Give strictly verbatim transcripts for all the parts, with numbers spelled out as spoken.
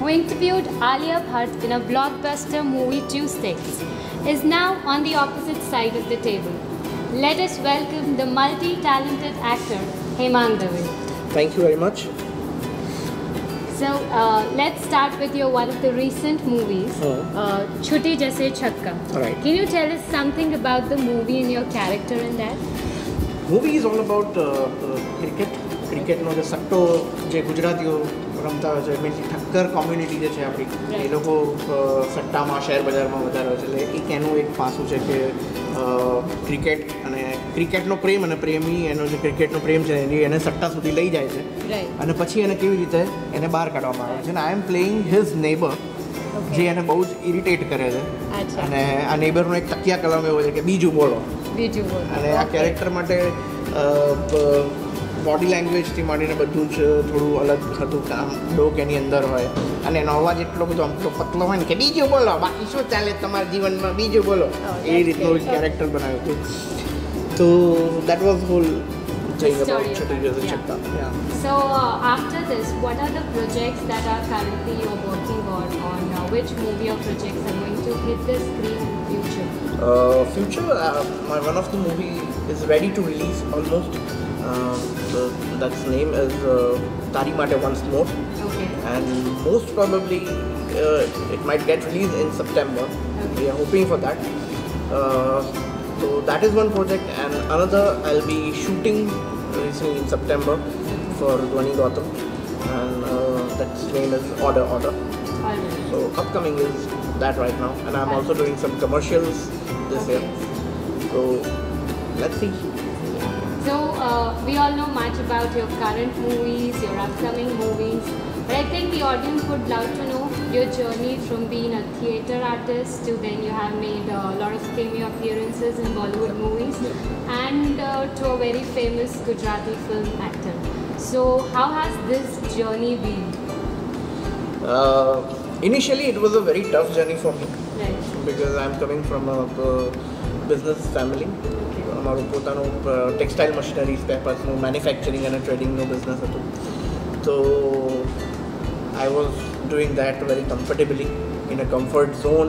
who interviewed Alia Bhatt in a blockbuster movie Tuesdays, is now on the opposite side of the table. Let us welcome the multi-talented actor Hemang Dave. Thank you very much. So uh, let's start with your one of the recent movies, Oh. uh, Chutti Jaise Chakka. Alright. Can you tell us something about the movie and your character in that? Movie is all about uh, uh, cricket. ક્રિકેટનો જે સટ્ટો જે ગુજરાતીઓ રમતા હોય છે mainly Thakkar community જે છે આપણી એ લોકો સટ્ટામાં શેર બજારમાં વધારે હોય છે એટલે એક એનું એક પાસું છે કે ક્રિકેટ અને ક્રિકેટનો પ્રેમ અને પ્રેમી એનો જે ક્રિકેટનો પ્રેમ છે એની એને સટ્ટા સુધી લઈ જાય છે અને પછી એને કેવી રીતે એને બહાર કાઢવામાં આવે છે અને I am playing his neighbour જે એને બહુ જ ઇરિટેટ કરે છે અને આ નેબરનો એક તકિયા કલમ એવો છે કે બીજું બોલો બીજું બોલો અને આ કેરેક્ટર માટે બોડી લેંગ્વેજથી માંડીને બધું જ થોડું અલગ હતું કામ ડોક એની અંદર હોય અને એનો અવાજ એટલો બધો આમ પતલો હોય ને કે બીજું બોલો બાકી શું ચાલે તમારા જીવનમાં બીજું બોલો એ રીતનું કેરેક્ટર બનાવ્યું હતું તો that was whole thing about Chutti Jaise Chakka. Yeah. So uh, after this, what are the projects that are currently you're working on? On uh, which movie or projects are going to hit the screen in future? Uh, future, uh, my one of the movie is ready to release almost. Uh, the, that's name is uh, Tari Mate Once More. Okay. And most probably uh, it might get released in September. Okay. We are hoping for that. Uh, so that is one project, and another I'll be shooting recently in September for Dhwani Gautam, and uh, that's name is Order Order. Alright. So upcoming is that right now, and I'm also doing some commercials this Okay. year. So let's see. So uh, we all know much about your current movies, your upcoming movies, but I think the audience would love to know your journey from being a theatre artist to then you have made a lot of cameo appearances in Bollywood movies and uh, to a very famous Gujarati film actor. So how has this journey been? Uh, initially, it was a very tough journey for me Right. because I'm coming from a, uh business family. અમારું પોતાનું textile machinery spare પાર્ટ્સનું manufacturing અને ટ્રેડિંગનું business હતું તો I was doing that very comfortably in a comfort zone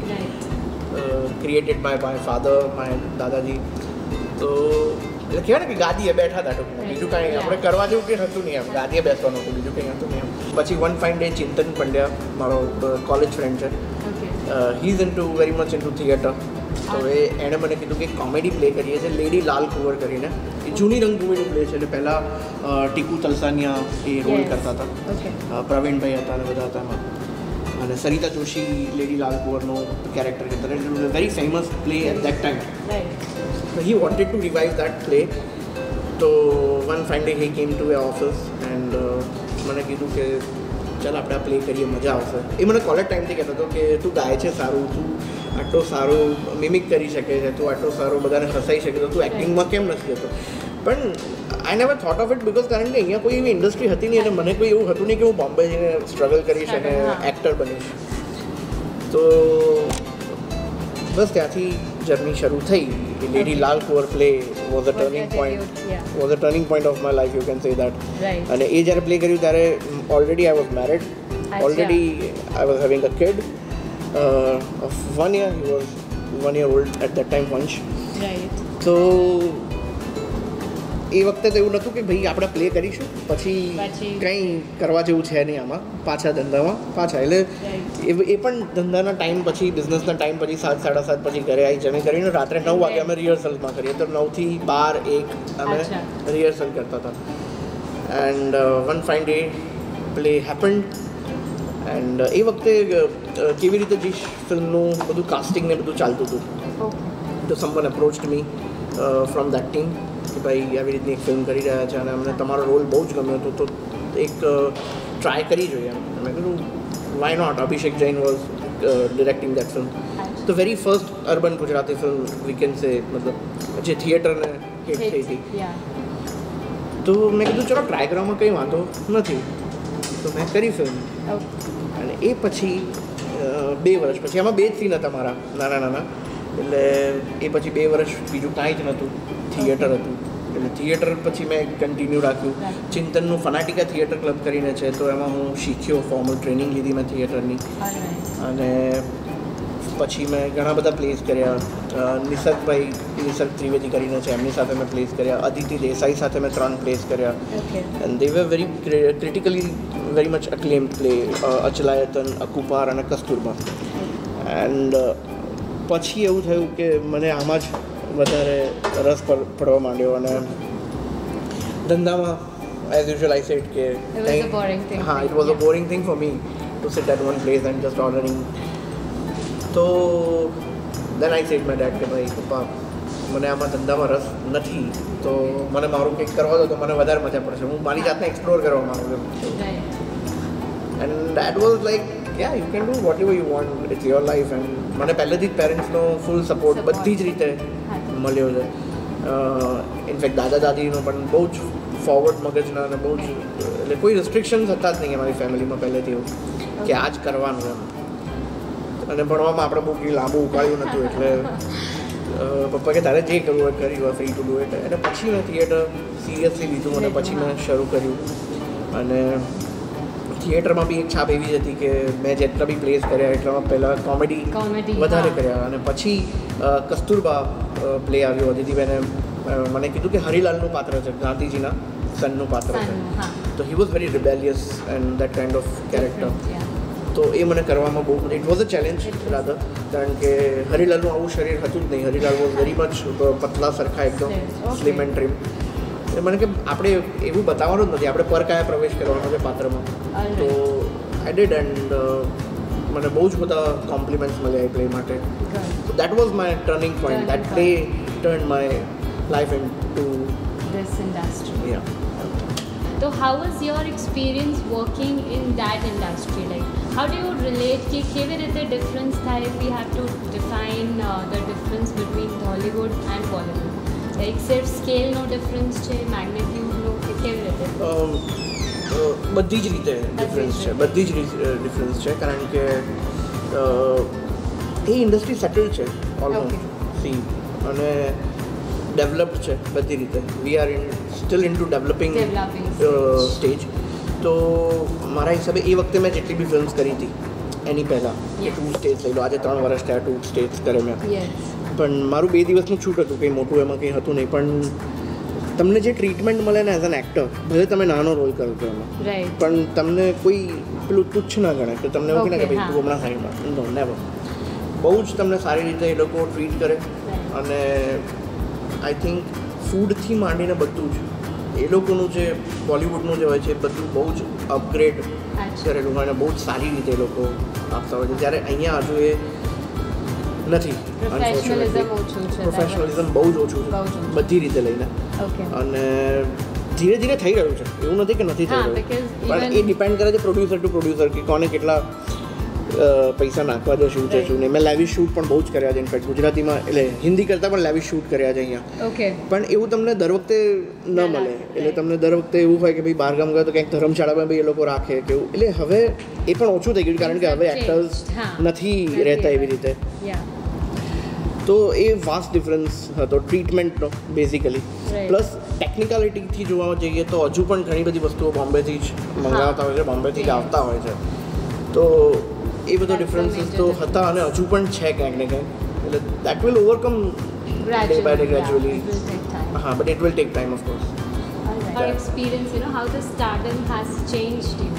created by my father my દાદાજી તો એટલે કહેવાય ને કે ગાદીએ બેઠા હતા ટૂંકમાં બીજું કાંઈ આપણે કરવા જેવું કંઈ હતું નહીં એમ ગાદીએ બેસવાનું હતું બીજું કંઈ હતું નહીં એમ પછી one fine day Chintan Pandya મારો કોલેજ ફ્રેન્ડ છે he is into very much into theatre તો એ એણે મને કીધું કે કોમેડી પ્લે કરીએ છીએ લેડી લાલ કુંવર કરીને એ જૂની રંગભૂમિનું પ્લે છે એટલે પહેલાં ટીકુ તલસાનિયા એ રોલ કરતા હતા પ્રવીણભાઈ હતા અને બધા હતા એમાં અને સરિતા જોશી લેડી લાલ કુંવરનો કેરેક્ટર કરતા it was a very famous play at that time he wanted to revive that play તો one fine day he came to A office and મને કીધું કે ચાલ આપણે આ પ્લે કરીએ મજા આવશે એ મને કોલેજ ટાઈમથી કહેતો હતો કે તું ગાય છે સારું તું આટલો સારો મિમિક કરી શકે છે તું આટલો સારો બધાને હસાઈ શકે તો તું એક્ટિંગમાં કેમ નથી જતો પણ I never thought of it because કારણ કે અહીંયા કોઈ એવી ઇન્ડસ્ટ્રી હતી નહીં અને મને કોઈ એવું હતું નહીં કે હું બોમ્બે જઈને સ્ટ્રગલ કરીશ અને એક્ટર બનીશ તો બસ ત્યાંથી જર્ની શરૂ થઈ lady Lal Kunwar play was a turning point was a turning point of my life you can say that અને એ જ્યારે પ્લે કર્યું ત્યારે already I was married already I was having a kid Uh, of one year, he was one year old at that time, Vansh. Right. So એ વખતે તો એવું નહોતું કે ભાઈ આપણે પ્લે કરીશું પછી કંઈ કરવા જેવું છે નહીં આમાં પાછા ધંધામાં પાછા એટલે એ એ પણ ધંધાના ટાઈમ પછી બિઝનેસના ટાઈમ પછી સાત સાડા સાત પછી ઘરે આવી જમી કરીને રાત્રે નવ વાગે અમે રિહર્સલમાં કરીએ તો નવથી બાર એક અમે રિહર્સલ કરતા હતા and one fine day play happened and એ વખતે કેવી રીતે જે ફિલ્મનું બધું કાસ્ટિંગ ને બધું ચાલતું હતું તો someone approached me from that team કે ભાઈ આવી રીતની એક ફિલ્મ કરી રહ્યા છે અને અમને તમારો રોલ બહુ જ ગમ્યો હતો તો એક ટ્રાય કરી જોઈએ એમ મેં કીધું why not Abhishek Jain was directing that film તો very first urban Gujarati film we can say મતલબ જે થિયેટરને હિટ થઈ હતી તો મેં કીધું ચલો ટ્રાય કરવામાં કંઈ વાંધો નથી તો મેં કરી ફિલ્મ અને એ પછી બે વર્ષ પછી એમાં બે જ સીન હતા મારા નાના નાના એટલે એ પછી બે વર્ષ બીજું કાંઈ જ નહોતું થિયેટર હતું રાખ્યું ને થિયેટર પછી મેં કન્ટિન્યુ રાખ્યું. ચિંતનનું ફનાટિકા થિયેટર ક્લબ કરીને છે, તો એમાં હું શીખ્યો, ફોર્મલ ટ્રેનિંગ લીધી મેં થિયેટરની. અને પછી મેં ઘણા બધા પ્લેસ કર્યા. નિસર્ગભાઈ નિસર્ગ ત્રિવેદી કરીને છે, એમની સાથે મેં પ્લેસ કર્યા. અદિતિ દેસાઈ સાથે મેં ત્રણ પ્લેસ કર્યા. And they were very critically very much acclaim play. Achalayatan, Akupar અને કસ્તુરબા. એન્ડ પછી એવું થયું કે મને આમાં જ વધારે રસ પડવા માંડ્યો અને ધંધામાં એઝ યુઝ્યુઅલ આઈ સેડ કે હા it was a boring thing for me to sit at one place and just ordering. તો then I said my dad કે ભાઈ પપ્પા મને આમાં ધંધામાં રસ નથી, તો મને મારું કંઈક કરવા દો તો મને વધારે મજા પડશે. હું મારી જાતને એક્સપ્લોર કરવા માંગુ છું. And that was like yeah you can do whatever you want, it's your life. And મને પહેલેથી જ પેરેન્ટ્સનો ફૂલ સપોર્ટ બધી જ રીતે મળ્યો છે. ઇનફેક્ટ દાદા દાદીનો પણ બહુ જ ફોરવર્ડ મગજના અને બહુ જ એટલે કોઈ રિસ્ટ્રિક્શન્સ હતા જ નહીં અમારી ફેમિલીમાં પહેલેથી એવું કે આ જ કરવાનું એમ. અને ભણવામાં આપણે બહુ કંઈ લાંબુ ઉકાળ્યું નહોતું, એટલે પપ્પા કે તારે જે કરવું હોય કરી હોય, ફ્રી ટુ ડુ ઇટ. અને પછી મેં થિયેટર સિરિયસલી લીધું અને પછી મેં શરૂ કર્યું. અને થિયેટરમાં બી એક છાપ એવી હતી કે મેં જેટલા બી પ્લેસ કર્યા એટલામાં પહેલાં કોમેડી વધારે કર્યા. અને પછી કસ્તુરબા પ્લે આવ્યો. અદિતિબેને મને કીધું કે હરિલાલનું પાત્ર છે, ગાંધીજીના સનનું પાત્ર છે. તો he was very rebellious and that kind of character. તો એ મને કરવામાં બહુ it was a challenge rather, કારણ કે હરિલાલનું આવું શરીર હતું જ નહીં. હરિલાલ વોઝ વેરી મચ પતલા સરખા એકદમ સ્લિમ એન્ડ ટ્રીમ. એટલે મને કે આપણે એવું બતાવવાનું જ નથી, આપણે પર કયા પ્રવેશ કરવાનો છે પાત્રમાં. તો આઈ ડીડ એન્ડ મને બહુ જ બધા કોમ્પ્લિમેન્ટ્સ મળ્યા એ પ્લે માટે. So that was my turning point. That play turned my life into this industry. Yeah. So how was your experience working in that industry? Like how do you relate કે કેવી રીતે difference થાય if we have to define uh, the difference between Hollywood and Bollywood? Like સિર્ફ સ્કેલનો difference છે, મેગ્નિટ્યુડનો, કે કેવી રીતે? બધી જ રીતે ડિફરન્સ છે, બધી જ ડિફરન્સ છે, કારણ કે એ ઇન્ડસ્ટ્રી સેટલ છે ઓલમોસ્ટ સી અને ડેવલપ્ડ છે બધી રીતે. We are in still in to developing stage. તો મારા હિસાબે એ વખતે મેં જેટલી બી ફિલ્મ્સ કરી હતી એની પહેલાં કે ટુ સ્ટેટ્સ લઈ લો, આજે ત્રણ વર્ષ થયા ટુ સ્ટેટ્સ કરે મેં. પણ મારું બે દિવસનું છૂટ હતું, કંઈ મોટું એમાં કંઈ હતું નહીં. પણ તમને જે ટ્રીટમેન્ટ મળે ને એઝ એન એક્ટર, ભલે તમે નાનો રોલ કરો છો એમાં, પણ તમને કોઈ પેલું તુચ્છ ના ગણે કે તમને એવું કે ને કે ભાઈ તું હમણાં સાઈડમાં નો નેવર. બહુ જ તમને સારી રીતે એ લોકો ટ્રીટ કરે. અને આઈ થિંક ફૂડથી માંડીને બધું જ એ લોકોનું જે બોલિવૂડનું જે હોય છે બધું બહુ જ અપગ્રેડ કરેલું હોય અને બહુ જ સારી રીતે એ લોકો આપતા હોય છે. જ્યારે અહીંયા હજુ એ નથી. પ્રોફેશનલિઝમ બહુ જ ઓછું છે બધી રીતે લઈને. અને ધીરે ધીરે થઈ રહ્યું છે, એવું નથી કે નથી થઈ રહ્યું, પણ એ ડિપેન્ડ કરે છે પ્રોડ્યુસર ટુ પ્રોડ્યુસર કે કોને કેટલા પૈસા નાખવા છે, શું છે શું નહીં. મેં લેવિશ શૂટ પણ બહુ જ કર્યા છે. ઇનફેક્ટ ગુજરાતીમાં એટલે હિન્દી કરતાં પણ લેવિશ શૂટ કર્યા છે અહીંયા. પણ એવું તમને દર વખતે ન મળે. એટલે તમને દર વખતે એવું હોય કે ભાઈ બહારગામ ગયો તો કંઈક ધર્મશાળામાં બી એ લોકો રાખે કે એવું. એટલે હવે એ પણ ઓછું થઈ ગયું કારણ કે હવે એક્ટર્સ નથી રહેતા એવી રીતે. તો એ વાસ્ટ ડિફરન્સ હતો ટ્રીટમેન્ટનો બેઝિકલી. પ્લસ ટેકનિકાલિટીથી જોવા જઈએ તો હજુ પણ ઘણી બધી વસ્તુઓ બોમ્બેથી જ મંગાવતા હોય છે, બોમ્બેથી જ આવતા હોય છે. તો એ બધો ડિફરન્સીસ તો હતા અને હજુ પણ છે ક્યાંક ને ક્યાંક. એટલે that will overcome day by day gradually. હા, but it will take time of course. Your experience, you know, how the stardom has changed you?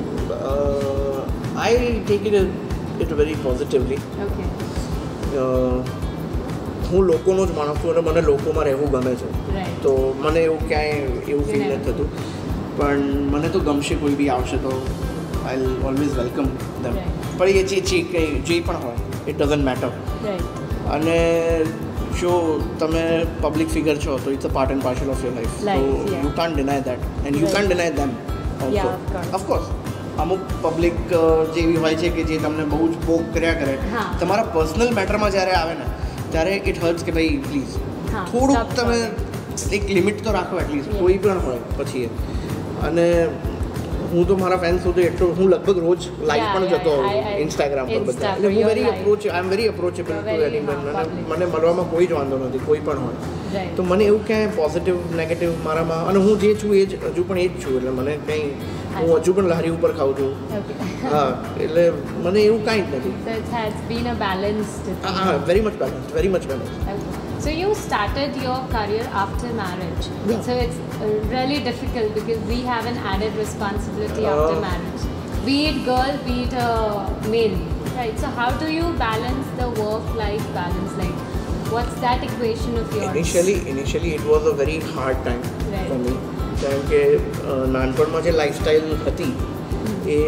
Uh, I take it it very positively. Okay. Uh, હું લોકોનો જ માણસ છું અને મને લોકોમાં રહેવું ગમે છે. તો મને એવું ક્યાંય એવું ફીલ નથી થતું. પણ મને તો ગમશે કોઈ બી આવશે તો I will always welcome them. પણ એ જે જે કંઈ જે પણ હોય ઇટ ડઝન્ટ મેટર. અને જો તમે પબ્લિક ફિગર છો તો it's a part and parcel of your life. So you can't deny that and you can't deny them also. Of course અમુક પબ્લિક જેવી હોય છે કે જે તમને બહુ જ પોક કર્યા કરે. તમારા પર્સનલ મેટરમાં જ્યારે આવે ને ત્યારે ઇટ હર્ટ્સ કે ભાઈ પ્લીઝ થોડુંક તમે એક લિમિટ તો રાખો એટલીસ્ટ કોઈ પણ હોય પછી. અને હું તો મારા ફેન્સ સુધી એટલું હું લગભગ રોજ લાઈવ Yeah, પણ yeah, જતો I- I- ઇન્સ્ટાગ્રામ પર Insta બધા પર એટલે હું you're very live. Approach I am very approachable You're too very, anyone હા, અને public. મને મળવામાં કોઈ જ વાંધો નથી કોઈ પણ હોય Right. તો મને એવું ક્યાંય પોઝિટિવ નેગેટિવ મારામાં અને હું જે છું એ જ હજુ પણ એ જ છું એટલે મને કંઈ હું હજુ પણ લારી ઉપર ખાઉં છું Okay. હા એટલે મને એવું કાંઈ જ નથી So it has been a balanced thing. હા very much balance very much balance Okay. So you started your career after marriage. Yeah. So it's uh, really difficult because we have an added responsibility Uh, after marriage. Be it girl, be it a male. Right. So how do you balance the work-life balance? Like, what's that equation of yours? Initially initially it was a very hard time Right. For me કારણ કે અ, નાનપણમાં જે lifestyle હતી એ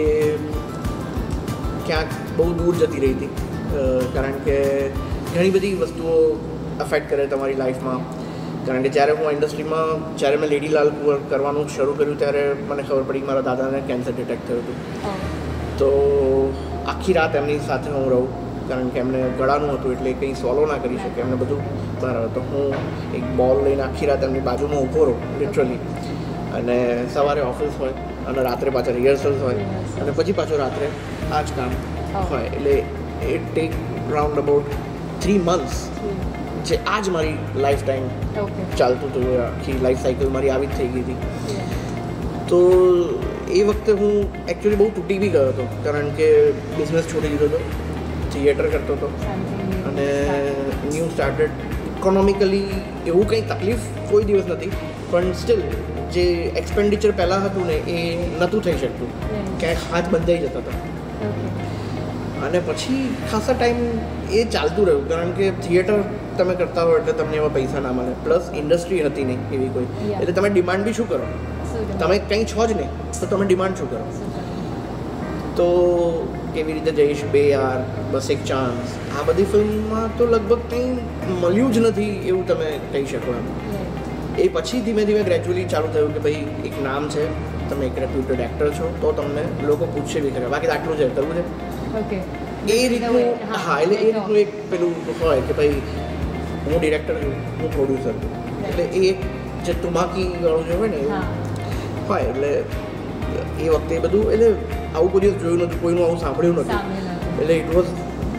ક્યાંક બહુ દૂર જતી રહી હતી અ, કારણ કે ઘણી બધી વસ્તુઓ અફેક્ટ કરે તમારી લાઈફમાં કારણ કે જ્યારે હું ઇન્ડસ્ટ્રીમાં જ્યારે મેં લેડીલાલ કુંવર કરવાનું શરૂ કર્યું ત્યારે મને ખબર પડી કે મારા દાદાને કેન્સર ડિટેક્ટ થયું હતું Oh. તો આખી રાત એમની સાથે હું રહું કારણ કે એમને ગળાનું હતું એટલે કંઈ સોલો ના કરી શકે એમને બધું બરાબર તો હું એક બોલ લઈને આખી રાત એમની બાજુમાં ઊભો રહું લિટરલી અને સવારે ઓફિસ હોય અને રાત્રે પાછા રિહર્સલ્સ હોય Rehearsals. અને પછી પાછું રાત્રે આ જ કામ Oh. હોય એટલે it take round about three months જે આ જ મારી લાઈફ ટાઈમ Okay. ચાલતું હતું એ આખી લાઈફ સાયકલ મારી આવી જ થઈ ગઈ હતી Yeah. તો એ વખતે હું એકચ્યુઅલી બહુ તૂટી બી ગયો હતો કારણ કે બિઝનેસ છોડી દીધો હતો થિયેટર કરતો હતો Something new. અને started. ન્યૂ સ્ટાર્ટેડ ઇકોનોમિકલી એવું કંઈ તકલીફ કોઈ દિવસ નથી પણ સ્ટીલ જે એક્સપેન્ડિચર પહેલાં હતું ને એ નહોતું થઈ શકતું Right. ક્યાંક હાથ બંધાઈ જતા હતા Okay. અને પછી ખાસા ટાઈમ એ ચાલતું રહ્યું કારણ કે થિયેટર તમે કરતા હો એટલે તમને એવા પૈસા ના મળે પ્લસ ઇન્ડસ્ટ્રી હતી નહીં એવી કોઈ Yeah. એટલે તમે ડિમાન્ડ બી શું કરો So તમે કંઈ છો જ નહીં તો તમે ડિમાન્ડ શું કરો So તો કેવી રીતે જઈશ બે યાર બસ એક ચાન્સ આ બધી ફિલ્મમાં તો લગભગ કંઈ મળ્યું જ નથી એવું તમે કહી શકો એમ Right. એ પછી ધીમે ધીમે ગ્રેજ્યુઅલી ચાલુ થયું કે ભાઈ એક નામ છે તમે એક રેપ્યુટેડ એક્ટર છો તો તમને લોકો પૂછશે બી ખરા બાકી તો આટલું છે કરવું છે Okay. એ રીતનું હા એટલે એ રીતનું એક પેલું હોય કે ભાઈ હું ડિરેક્ટર છું હું પ્રોડ્યુસર છું એટલે એ એક જે તુમાકી વાળું જે હોય ને એવું હા. હોય એટલે એ વખતે એ બધું એટલે આવું કોઈ દિવસ જોયું નથી કોઈનું આવું સાંભળ્યું નથી સાંભળેલું. એટલે ઇટ વોઝ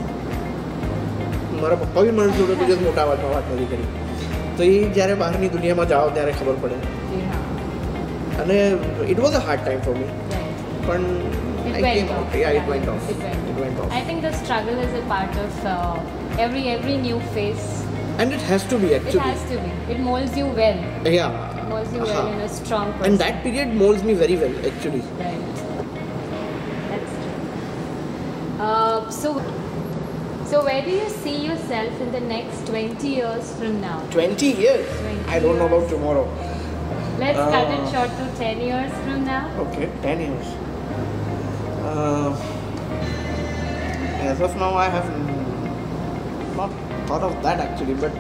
મારા પપ્પા બી મને જોડે કોઈ દિવસ મોટા અવાજમાં વાત નથી કરી તો એ જ્યારે બહારની દુનિયામાં જાઓ ત્યારે ખબર પડે જી હા. અને it was a hard time for me Right. પણ It I went came off. out. Yeah, it went off. It went It went off. I think the struggle is a part of uh, every every new phase. And it has to be It actually. has to be. It molds you well. Yeah. Molds you well Uh-huh. in a strong person. And that period molds me very well actually. Right. That's true. Uh, so, so where do you see yourself in the next twenty years from now? twenty years? twenty I don't know about years. tomorrow. Let's cut it Uh, short to ten years from now. Okay, ten years. Uh, as of now, I have not thought of that actually, but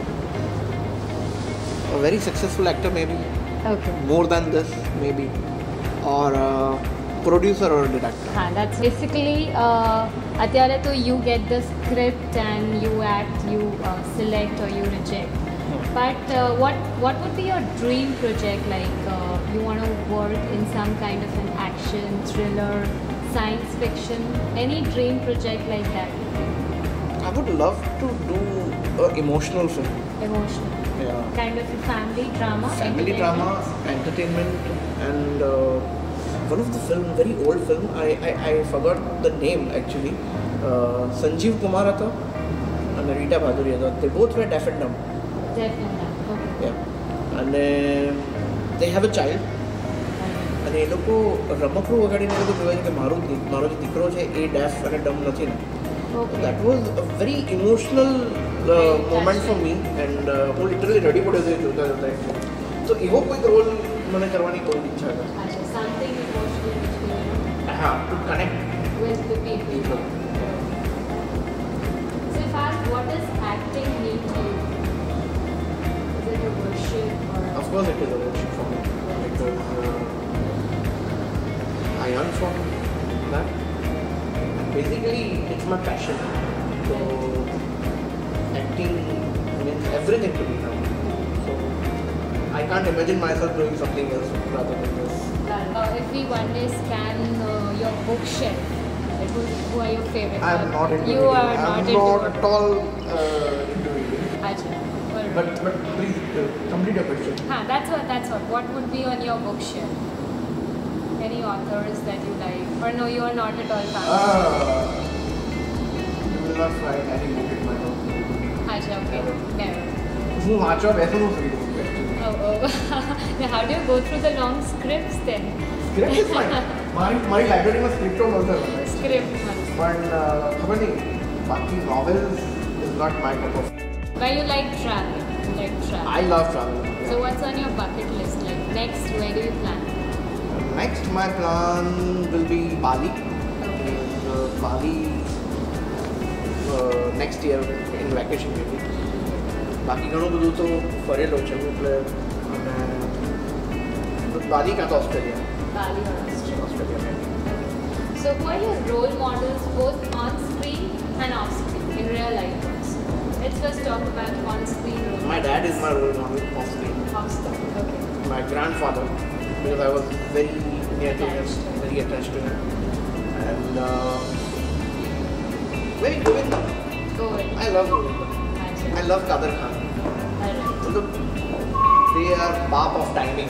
a very successful actor maybe, Okay. more than this maybe, or a producer or a director. हाँ, that's basically uh, અત્યારે તો you get the script and you act, you uh, select or you reject. But uh, what what would be your dream project? Like uh, you want to work in some kind of an action, thriller, science fiction? Any dream project like that? I would love to do an emotional film. Emotional, Yeah. kind of a family drama. Family drama, entertainment, and uh, one of the film, very old film, I, I, I forgot the name actually. Uh, Sanjeev Kumar હતો અને રીટા ભાદુરી હતો. They both were deaf and dumb. Definitely. Okay. Yeah. અને they have a child. અને એ લોકો રમકડું વગાડીને એ લોકો કહેવાય છે કે મારું દી- મારો જે દીકરો છે એ ડેફ અને ડમ નથી ને Okay. That was a very emotional moment for me and હું લિટરલી રડી પડ્યો હતો એ જોતા જોતા એટલે તો એવો કોઈક રોલ મને કરવાની બહુ ઈચ્છા છે Achha, something emotional which will હા to connect with the people. people. So if I ask, what does acting mean to you? Is it a worship or a Of course it is a worship for me because uh, I earn from that. Basically, it's my passion. So acting means everything to me now. So I can't imagine myself doing something else rather than this. done. Uh, if we one day scan uh, your bookshelf, it will, who are your favorite? I am not into You reading. are I not am into not at all uh, into reading. Acha. Alright. But but please uh, complete your question. Huh, that's what. That's what. What would be on your bookshelf? Any authors that you like, or no, you are not at all fan? Uh, you will not find any book in my house. Acha, okay. Never. હું વાંચવા બેસું છું reading actually. Oh, oh. Now, how do you go through the long scripts then? Script is fine. મારી મારી લાઇબ્રેરીમાં સ્ક્રિપ્ટો મળશે મને. Script ones. પણ uh, ખબર નહીં બાકી novels is not my cup of. But you like travel. You like travel. I love traveling. So what's on your bucket list? Like next, where do you plan? Next, my plan will be Bali. Okay. Uh, Bali uh, next year in vacation maybe. બાકી ઘણું બધું તો ફરેલો છે એટલે અને બાલી કાં તો Australia Bali or Australia. Australia maybe. So who are your role models both on screen and off screen in real life also? Let's first talk about on screen role My dad is my role model off screen. off screen. Okay. My grandfather, because I was very near to him, Attached to him. very attached to him. And uh, very Govinda. Go ahead. I love Govinda. Acha. I love Kader Khan. Alright. So look, they are bap of timing.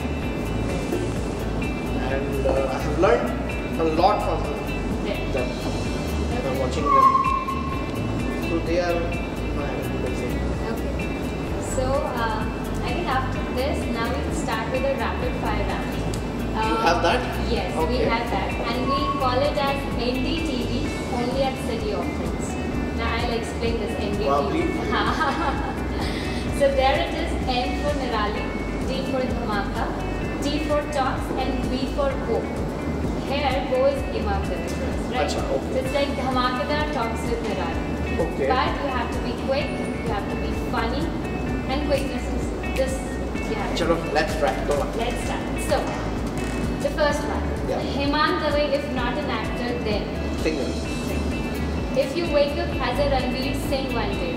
And uh, I have learned a lot from There. them, Okay. from watching them. So they are my person. Okay. So uh, I think after this, now we'll start with a rapid fire round. Uh, You have that? Yes, we Okay. have that, and we call it as N D T V, only at city office. Now I'll explain this N D T V. Wow, please. So there it is: N for Nirali, D for Dhamaka, T for Talks, and V for Go. Here Go is Imakar, right? Acha, okay. So it's like Dhamakadar talks with Nirali. Okay. But you have to be quick, you have to be funny, and quickness is just, you have to. Chalo, let's try. Go on. Let's start. So, the first one. Yeah. Hemant Dave, if not an actor, then. Single. If you wake up as a Ranveer Singh one day.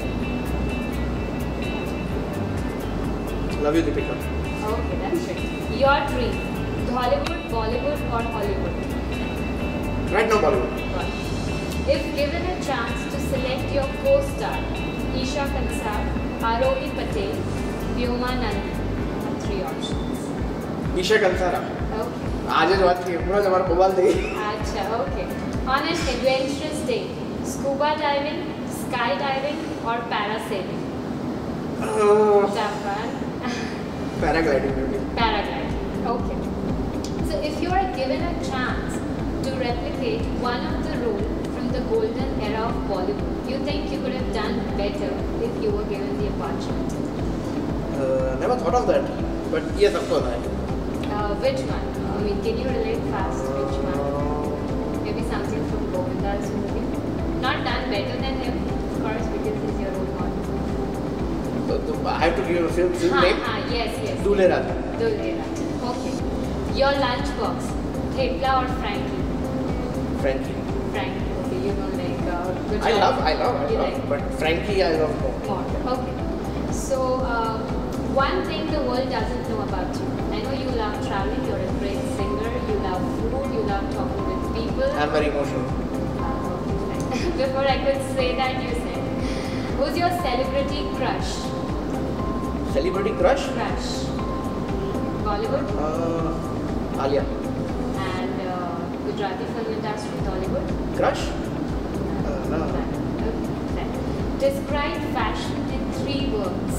Love you, Deepika. Okay, that's it. Your dream. Hollywood, Bollywood, or Hollywood? Right now, Bollywood. If given a chance to select your co-star, Isha Kansar, Arohi Patel, Vyoma Nandi, three options. Isha Kansara. Okay. आज જ વાત થઈ પૂરા તમારો mobile દે. Acha, okay. On an adventurous day, scuba diving, skydiving, or parasailing? Japan. Paragliding maybe. Paragliding. Okay. So if you are given a chance to replicate one of the role from the golden era of Bollywood, you think you could have done better if you were given the opportunity? Uh, never thought of that. But yes, of course I. Uh, which one? I mean, can you relate fast? Which one? Uh, Maybe something from Govinda's movie. Not done better than him, of course, because he's your role model. so, so I have to give a film, film Ha, name. ha, yes, yes. Dule Raja. Dulhe Raja. Okay. Your lunchbox, Thepla or Frankie? Frankie. Frankie. Okay, you know, like, uh, which I one love, I love, I you love. like But Frankie, I love more. more. Okay. So, uh, one thing the world doesn't know about you. I know you love traveling, you're a great singer, you love food, you love talking with people. I'm very emotional. Uh, Before I could say that, you said. Who's your celebrity crush? Celebrity crush? Crush. Bollywood Uh, Alia. and uh, Gujarati film industry, Tollywood. Crush? Uh, no. Okay. Describe fashion in three words.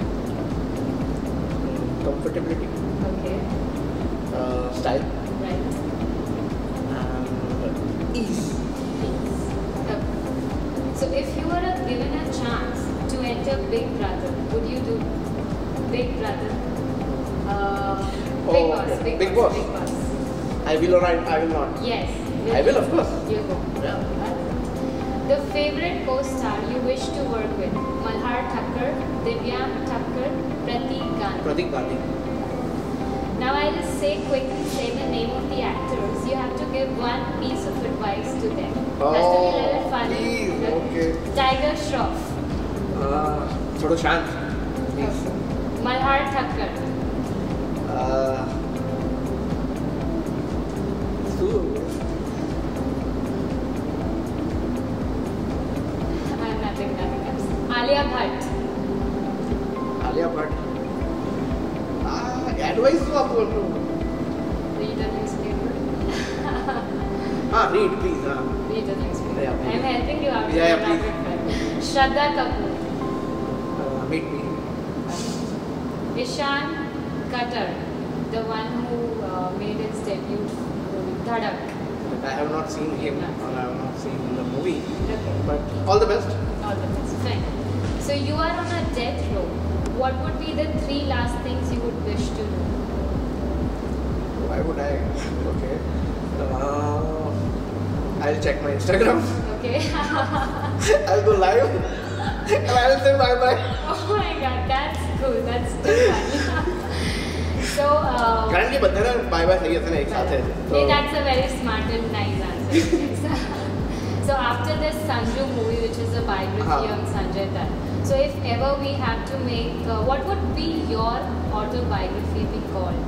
Comfortability. Okay. Uh, style. Right. And ease. Okay. So if you were a- given a chance to enter Big Brother, would you do Big Brother? Uh, Big Oh, Boss. okay. Big, Big Boss. Boss. Big Boss. I will or I, I will not. Yes. I will, of course. You go. Yeah. The favorite co-star you wish to work with? Malhar Thakkar, Divyam Thakkar, Pratik Gandhi. Pratik Gandhi. Now I'll just say quickly say the name of the actors. You have to give one piece of advice to them. Has to be a little funny. please. Okay. Tiger Shroff. Uh, थोड़ा शांत. Please. Malhar Thakkar. Uh, Ah, read, please. Uh. Read the next one. Yeah, I'm helping you out. Yeah, yeah, with rapid fire. Shraddha Kapoor. Uh, meet me. Ishan Khattar, the one who uh, made his debut movie Dhadak. But I have not seen him, Not or I have not seen the movie. Okay. But all the best. All the best. Fine. So you are on a death row. What would be the three last things you would wish to do? Why would I? Okay. Uh, I'll check my Instagram. Okay. I'll go live. And I'll say bye bye. Oh my god, that's cool. That's too funny. So, uh, કારણ કે બધાને bye bye થઈ જશે ને એક સાથે જ. hey, that's a very smart and nice answer. So after this Sanju movie, which is a biography Uh-huh. on Sanjay Dutt, so if ever we have to make, uh, what would be your autobiography be called?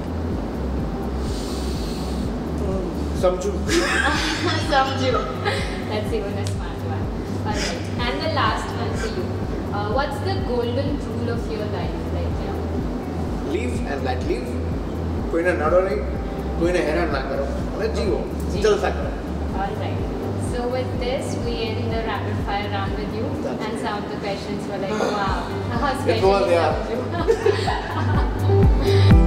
સમજુ. Sanju. That's even a smart one. Alright. And the last one for you. Uh, what's the golden rule of your life? Like, you know? Live and let live. કોઈને નડો નહીં, કોઈને હેરાન ના કરો અને જીવો, જલસા કરો. Alright. So with this, we end the rapid fire round with you. That's And it. some of the questions were like, wow. It was, Especially yeah. Sanju.